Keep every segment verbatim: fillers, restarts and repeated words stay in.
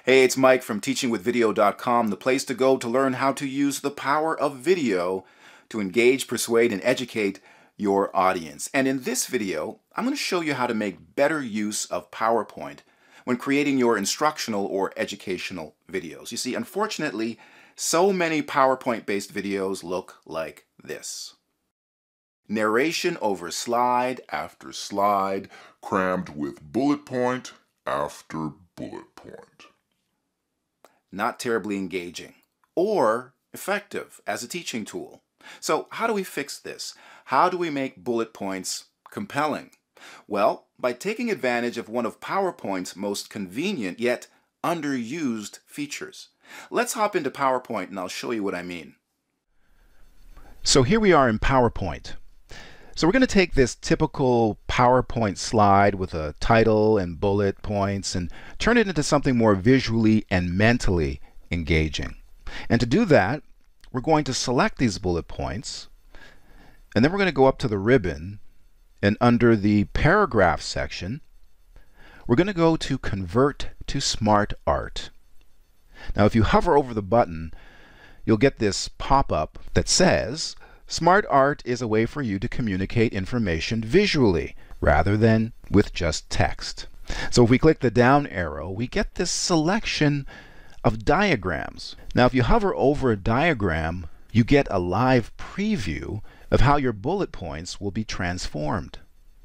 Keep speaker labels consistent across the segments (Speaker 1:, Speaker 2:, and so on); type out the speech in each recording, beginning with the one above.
Speaker 1: Hey, it's Mike from teaching with video dot com, the place to go to learn how to use the power of video to engage, persuade, and educate your audience. And in this video, I'm going to show you how to make better use of PowerPoint when creating your instructional or educational videos. You see, unfortunately, so many PowerPoint-based videos look like this. Narration over slide after slide,
Speaker 2: crammed with bullet point after bullet point.
Speaker 1: Not terribly engaging or effective as a teaching tool. So how do we fix this? How do we make bullet points compelling? Well, by taking advantage of one of PowerPoint's most convenient yet underused features. Let's hop into PowerPoint and I'll show you what I mean. So here we are in PowerPoint. So we're going to take this typical PowerPoint slide with a title and bullet points and turn it into something more visually and mentally engaging. And to do that, we're going to select these bullet points, and then we're going to go up to the ribbon, and under the paragraph section, we're going to go to Convert to SmartArt. Now, if you hover over the button, you'll get this pop-up that says, SmartArt is a way for you to communicate information visually rather than with just text. So if we click the down arrow, we get this selection of diagrams. Now if you hover over a diagram, you get a live preview of how your bullet points will be transformed.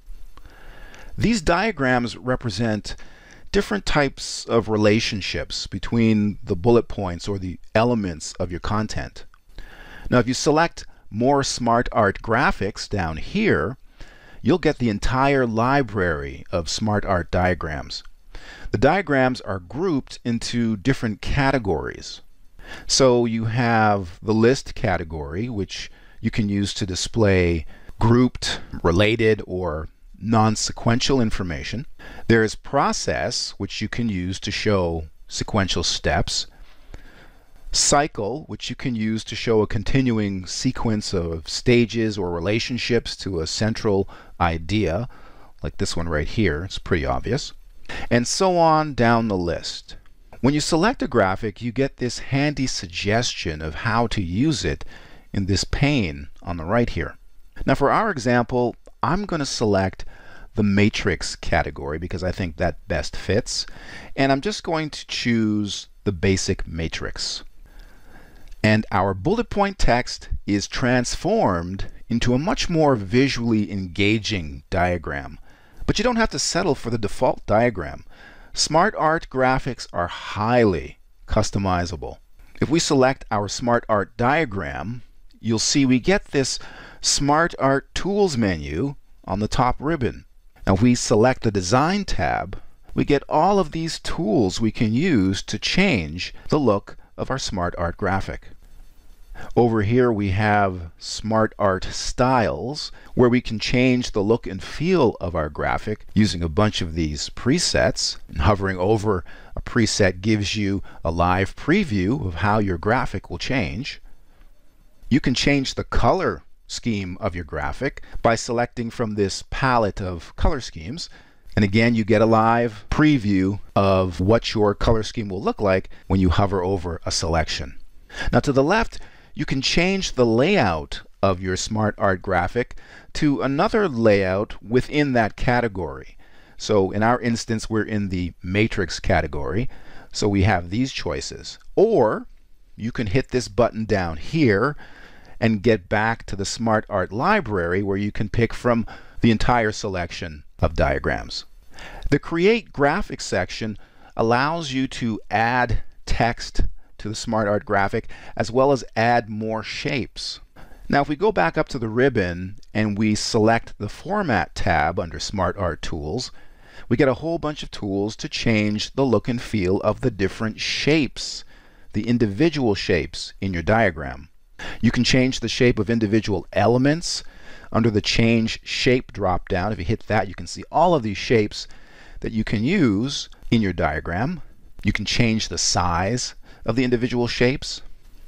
Speaker 1: These diagrams represent different types of relationships between the bullet points or the elements of your content. Now if you select more SmartArt graphics down here, you'll get the entire library of SmartArt diagrams. The diagrams are grouped into different categories. So you have the list category, which you can use to display grouped, related, or non-sequential information. There's process, which you can use to show sequential steps. Cycle, which you can use to show a continuing sequence of stages or relationships to a central idea, like this one right here. It's pretty obvious. And so on down the list. When you select a graphic, you get this handy suggestion of how to use it in this pane on the right here. Now for our example, I'm going to select the matrix category because I think that best fits. And I'm just going to choose the basic matrix. And our bullet point text is transformed into a much more visually engaging diagram. But you don't have to settle for the default diagram. SmartArt graphics are highly customizable. If we select our SmartArt diagram, you'll see we get this SmartArt Tools menu on the top ribbon. Now if we select the Design tab, we get all of these tools we can use to change the look of our SmartArt graphic. Over here we have SmartArt Styles, where we can change the look and feel of our graphic using a bunch of these presets. And hovering over a preset gives you a live preview of how your graphic will change. You can change the color scheme of your graphic by selecting from this palette of color schemes. And again, you get a live preview of what your color scheme will look like when you hover over a selection. Now to the left, you can change the layout of your SmartArt graphic to another layout within that category. So in our instance, we're in the matrix category, so we have these choices. Or you can hit this button down here and get back to the SmartArt library where you can pick from the entire selection of diagrams. The Create Graphics section allows you to add text to the SmartArt graphic as well as add more shapes. Now if we go back up to the ribbon and we select the Format tab under SmartArt Tools, we get a whole bunch of tools to change the look and feel of the different shapes, the individual shapes in your diagram. You can change the shape of individual elements under the Change Shape drop down. If you hit that, you can see all of these shapes that you can use in your diagram. You can change the size of the individual shapes.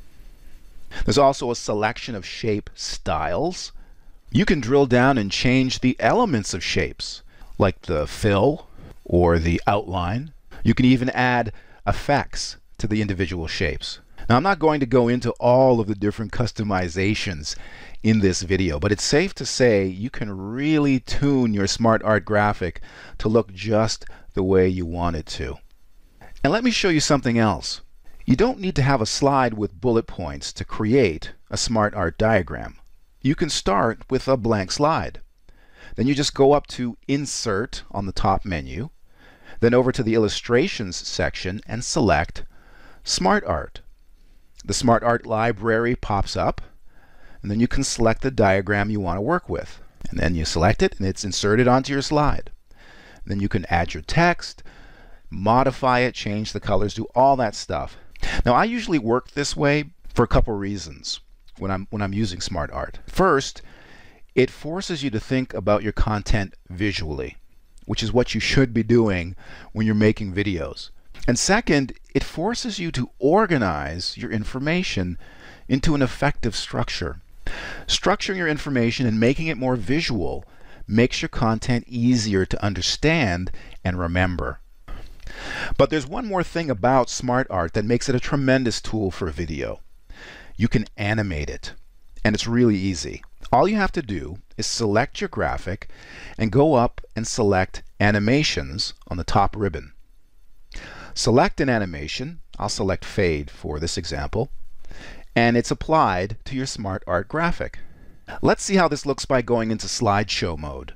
Speaker 1: There's also a selection of shape styles. You can drill down and change the elements of shapes, like the fill or the outline. You can even add effects to the individual shapes. Now, I'm not going to go into all of the different customizations in this video, but it's safe to say you can really tune your SmartArt graphic to look just the way you want it to. And let me show you something else. You don't need to have a slide with bullet points to create a SmartArt diagram. You can start with a blank slide. Then you just go up to Insert on the top menu, then over to the Illustrations section and select SmartArt. The SmartArt library pops up, and then you can select the diagram you want to work with. And then you select it, and it's inserted onto your slide. Then you can add your text, modify it, change the colors, do all that stuff. Now, I usually work this way for a couple reasons when I'm, when I'm using SmartArt. First, it forces you to think about your content visually, which is what you should be doing when you're making videos. And second, it forces you to organize your information into an effective structure. Structuring your information and making it more visual makes your content easier to understand and remember. But there's one more thing about SmartArt that makes it a tremendous tool for video. You can animate it, and it's really easy. All you have to do is select your graphic and go up and select Animations on the top ribbon. Select an animation. I'll select Fade for this example, and it's applied to your SmartArt graphic. Let's see how this looks by going into slideshow mode.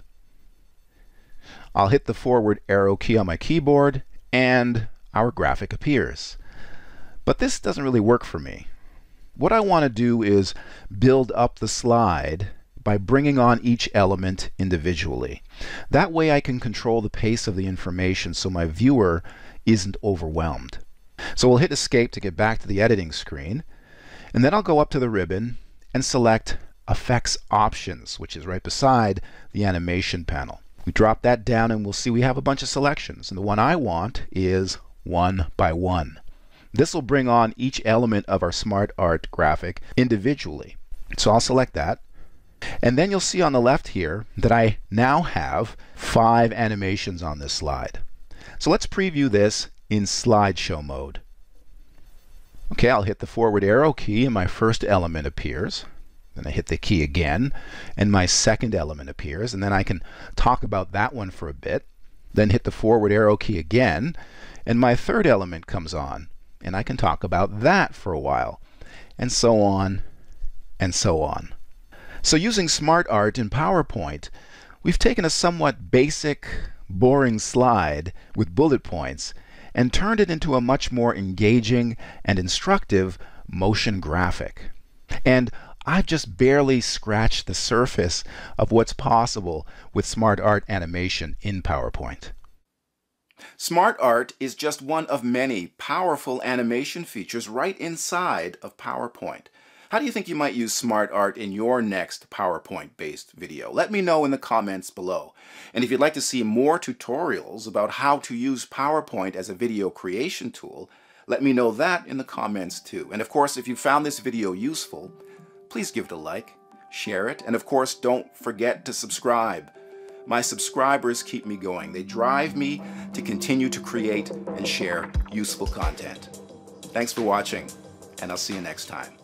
Speaker 1: I'll hit the forward arrow key on my keyboard and our graphic appears. But this doesn't really work for me. What I want to do is build up the slide by bringing on each element individually. That way I can control the pace of the information so my viewer isn't overwhelmed. So we'll hit Escape to get back to the editing screen, and then I'll go up to the ribbon and select Effects Options, which is right beside the animation panel. We drop that down and we'll see we have a bunch of selections, and the one I want is one by one. This will bring on each element of our SmartArt graphic individually. So I'll select that. And then you'll see on the left here that I now have five animations on this slide. So let's preview this in slideshow mode. Okay, I'll hit the forward arrow key and my first element appears. Then I hit the key again and my second element appears, and then I can talk about that one for a bit. Then hit the forward arrow key again and my third element comes on, and I can talk about that for a while, and so on and so on. So using SmartArt in PowerPoint, we've taken a somewhat basic, boring slide with bullet points and turned it into a much more engaging and instructive motion graphic. And I've just barely scratched the surface of what's possible with SmartArt animation in PowerPoint.
Speaker 3: SmartArt is just one of many powerful animation features right inside of PowerPoint. How do you think you might use SmartArt in your next PowerPoint-based video? Let me know in the comments below. And if you'd like to see more tutorials about how to use PowerPoint as a video creation tool, let me know that in the comments too. And of course, if you found this video useful, please give it a like, share it, and of course, don't forget to subscribe. My subscribers keep me going. They drive me to continue to create and share useful content. Thanks for watching, and I'll see you next time.